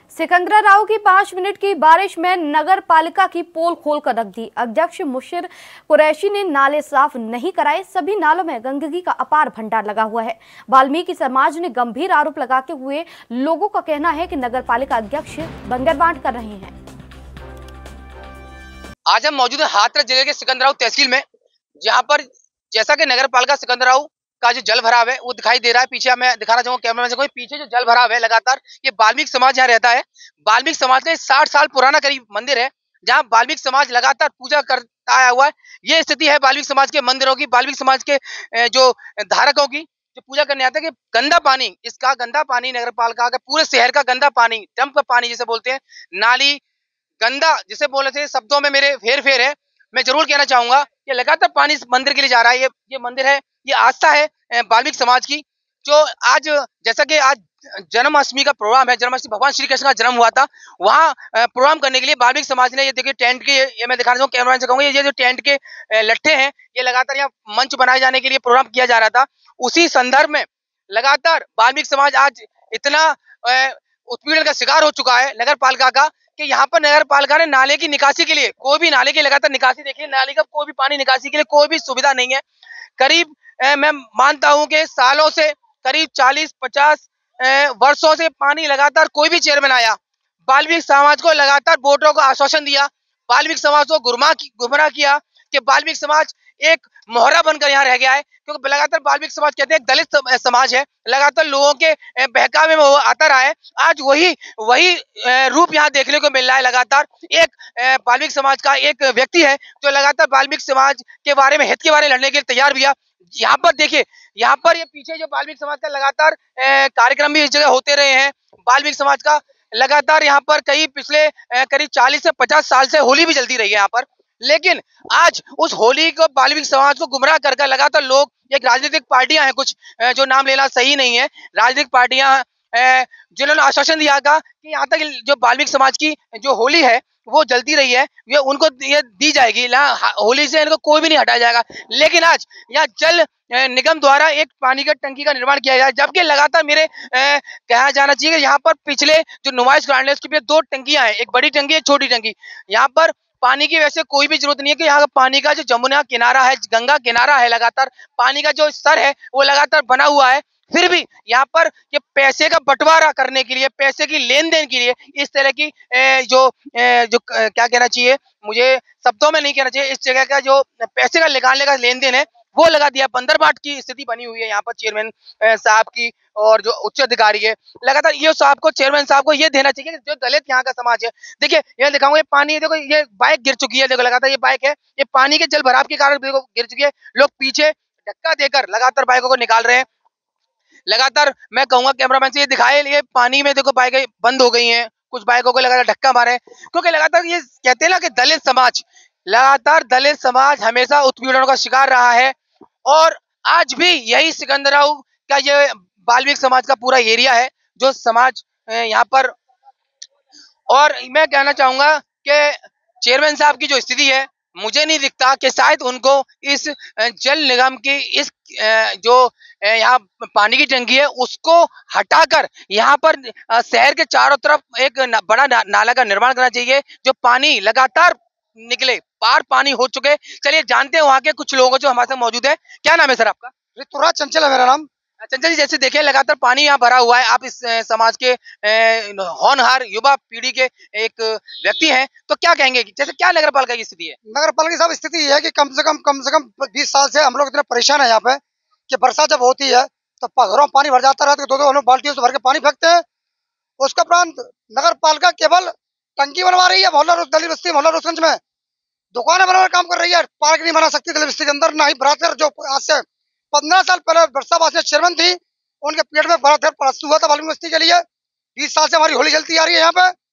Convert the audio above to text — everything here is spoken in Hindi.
सिकंदराव की 5 मिनट की बारिश में नगर पालिका की पोल खोलकर रख दी। अध्यक्ष मुशीर कुरैशी ने नाले साफ नहीं कराए। सभी नालों में गंदगी का अपार भंडार लगा हुआ है। वाल्मीकि समाज ने गंभीर आरोप लगाते हुए लोगों का कहना है कि नगर पालिका अध्यक्ष बंदरबांट कर रहे हैं। आज हम मौजूद है हाथरस जिले के सिकंदराव तहसील में, जहां पर जैसा कि नगर पालिका सिकंदराव का जो जल भराव है वो दिखाई दे रहा है। पीछे मैं दिखाना चाहूंगा कैमरा मैन से, पीछे जो जल भराव है लगातार, ये वाल्मीकि समाज यहाँ रहता है। वाल्मीकि समाज का 60 साल पुराना करीब मंदिर है, जहाँ वाल्मीकि समाज लगातार पूजा करता आया हुआ है। ये स्थिति है वाल्मीकि समाज के मंदिरों की, वाल्मीकि समाज के जो धारकों की, जो पूजा करने आते हैं। कि गंदा पानी, इसका गंदा पानी नगर पालिका का, पूरे शहर का गंदा पानी, डंप का पानी जिसे बोलते हैं, नाली गंदा जिसे बोले थे, शब्दों में मेरे फेर फेर है। मैं जरूर कहना चाहूंगा कि लगातार पानी इस मंदिर के लिए जा रहा है। ये मंदिर है, ये आस्था है वाल्मीकि समाज की। जो आज जैसा कि आज जन्माष्टमी का प्रोग्राम है, जन्माष्टमी भगवान श्री कृष्ण का जन्म हुआ था, वहाँ प्रोग्राम करने के लिए वाल्मीकि समाज ने, ये देखिए टेंट के, ये मैं दिखाना चाहूँ कैमरामैन से कहूंगा, ये जो टेंट के लट्ठे हैं, ये लगातार यहाँ मंच बनाए जाने के लिए प्रोग्राम किया जा रहा था। उसी संदर्भ में लगातार वाल्मीकि समाज आज इतना उत्पीड़न का शिकार हो चुका है नगर पालिका का, कि यहाँ पर नगर पालिका ने नाले की निकासी के लिए, कोई भी नाले की लगातार निकासी, देखिए नाले का कोई भी पानी निकासी के लिए कोई भी सुविधा नहीं है। करीब मैं मानता हूं कि सालों से, करीब 40-50 वर्षों से पानी लगातार, कोई भी चेयरमैन आया, वाल्मीकि समाज को लगातार वोटों का आश्वासन दिया, वाल्मीकि समाज को गुमराह किया कि वाल्मीकि समाज एक मोहरा बनकर यहाँ रह गया है। क्योंकि लगातार वाल्मीकि समाज कहते हैं दलित समाज है, लगातार लोगों के बहकावे में वो आता रहा है। आज वही रूप यहाँ देखने को मिल रहा है। लगातार एक वाल्मीकि समाज का एक व्यक्ति है जो लगातार वाल्मीकि समाज के बारे में, हित के बारे में लड़ने के लिए तैयार भी है। यहाँ पर देखिए, यहाँ पर ये पीछे जो वाल्मीकि समाज का लगातार कार्यक्रम भी इस जगह होते रहे हैं। वाल्मीकि समाज का लगातार यहाँ पर पिछले करीब 40 से 50 साल से होली भी चलती रही है यहाँ पर। लेकिन आज उस होली को, वाल्मीकि समाज को गुमराह कर लगातार लोग, एक राजनीतिक पार्टियां हैं कुछ, जो नाम लेना सही नहीं है, राजनीतिक पार्टियां जिन्होंने आश्वासन दिया था कि यहाँ तक जो वाल्मीकि समाज की जो होली है वो जलती रही है, ये उनको ये दी जाएगी, होली से इनको कोई भी नहीं हटाया जाएगा। लेकिन आज यहाँ जल निगम द्वारा एक पानी का टंकी का निर्माण किया जाए, जबकि लगातार मेरे कहा जाना चाहिए कि यहाँ पर पिछले जो नुमाइश ग्राउंड है उसके 2 टंकियां हैं, एक बड़ी टंकी, एक छोटी टंकी। यहाँ पर पानी की वैसे कोई भी जरूरत नहीं है, कि यहाँ का पानी का जो जमुना किनारा है, गंगा किनारा है, लगातार पानी का जो स्तर है वो लगातार बना हुआ है। फिर भी यहाँ पर ये पैसे का बंटवारा करने के लिए, पैसे की लेन देन के लिए, इस तरह की क्या कहना चाहिए, मुझे शब्दों में नहीं कहना चाहिए, इस जगह का जो पैसे का निकालने का लेन देन है वो लगा दिया। बंदरबाट की स्थिति बनी हुई है यहाँ पर चेयरमैन साहब की, और जो उच्च अधिकारी है, लगातार ये साहब को, चेयरमैन साहब को ये देना चाहिए कि जो दलित यहाँ का समाज है, देखिए ये दिखाऊंगा, ये पानी देखो, ये बाइक गिर चुकी है, देखो लगातार ये बाइक है, ये पानी के जल भराव के कारण देखो गिर चुकी है। लोग पीछे धक्का देकर लगातार बाइकों को निकाल रहे हैं। लगातार मैं कहूंगा कैमरामैन से, ये दिखाए, ये पानी में देखो बाइकें बंद हो गई हैं, कुछ बाइकों को लगातार धक्का मारे, क्योंकि लगातार ये कहते हैं ना कि दलित समाज, लगातार दलित समाज हमेशा उत्पीड़नों का शिकार रहा है। और आज भी यही सिकंदराव का ये वाल्मीकि समाज का पूरा एरिया है जो समाज यहाँ पर। और मैं कहना चाहूंगा कि चेयरमैन साहब की जो स्थिति है, मुझे नहीं दिखता कि शायद उनको इस जल निगम की इस जो यहाँ पानी की टंकी है उसको हटाकर यहाँ पर शहर के चारों तरफ एक बड़ा नाला का निर्माण करना चाहिए, जो पानी लगातार निकले, पार पानी हो चुके। चलिए जानते हैं वहाँ के कुछ लोगों जो हमारे साथ मौजूद है। क्या नाम है सर आपका? ऋतुराज चंचल है मेरा नाम। चंचल जी, जैसे देखिए लगातार पानी यहाँ भरा हुआ है, आप इस समाज के होनहार युवा पीढ़ी के एक व्यक्ति हैं, तो क्या कहेंगे कि जैसे क्या नगर पालिका की स्थिति है? नगर पालिका साहब स्थिति ये है कि कम से कम 20 साल से हम लोग इतने परेशान है यहाँ पे, कि बरसात जब होती है तो घरों में पानी भर जाता है, तो 2-2 बाल्टियों से भर के पानी फेंकते हैं। उसके उपरांत नगर पालिका केवल टंकी बनवा रही है, मोहल्ला दलित बस्ती, मोहल्ला रोशगंज में दुकानें बनाने काम कर रही है, पार्क नहीं बना सकती दलित बस्ती के अंदर, ना ही बरातर जो आज से 15 साल पहले वर्षावासी चेयरमैन थी, उनके पेट में बड़ा पड़स हुआ था वाल्मीकि बस्ती के लिए। 20 साल से हमारी होली चलती आ रही है यहाँ पे,